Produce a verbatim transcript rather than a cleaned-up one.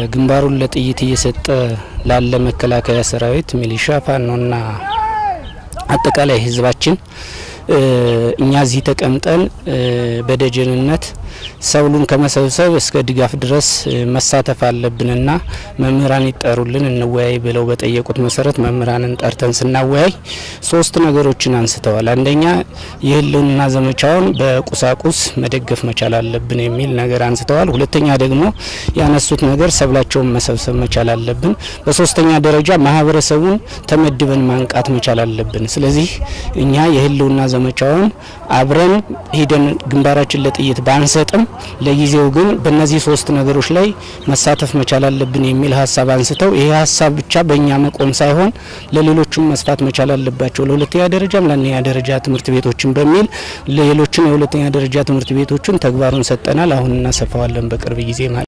ግንባሩን ለጥይት እየሰጠ ላለ መከላከያ ሰራዊት ሚሊሻ ፋኖና አጠቃላይ ህዝባችን እኛ እዚህ ተቀምጠን በደጀንነት ሰብሉን ከመሰብሰብ እስከ ድጋፍ ድረስ መሳተፍ አለብንና መምህራን ይጠሩልን እንወያይ ብለው በጠየቁት መሰረት መምህራንን ጠርተን ስናወያይ ሶስት ነገሮችን አንስተዋል። አንደኛ የህልውና ዘመቻውን በቁሳቁስ መደገፍ መቻል አለብን የሚል ነገር አንስተዋል። ሁለተኛ ደግሞ ያነሱት ነገር ሰብላቸውን መሰብሰብ መቻል አለብን። በሶስተኛ ደረጃ ማህበረሰቡን ተመድበን ማንቃት መቻል አለብን። ስለዚህ እኛ የህልውና ዘመቻውን አብረን ሄደን ግንባራችን ለጥይት ባንሰጥም ለጊዜው ግን በእነዚህ ሶስት ነገሮች ላይ መሳተፍ መቻል አለብን የሚል ሐሳብ አንስተው ይሄ ሐሳብ ብቻ በእኛ መቆም ሳይሆን ለሌሎችም መስፋት መቻል አለባቸው ለሁለተኛ ደረጃም ለአንደኛ ደረጃ ትምህርት ቤቶችን በሚል ለሌሎችም የሁለተኛ ደረጃ ትምህርት ቤቶችን ተግባሩን ሰጠናል። አሁን እናሰፋዋለን በቅርብ ጊዜ ማለት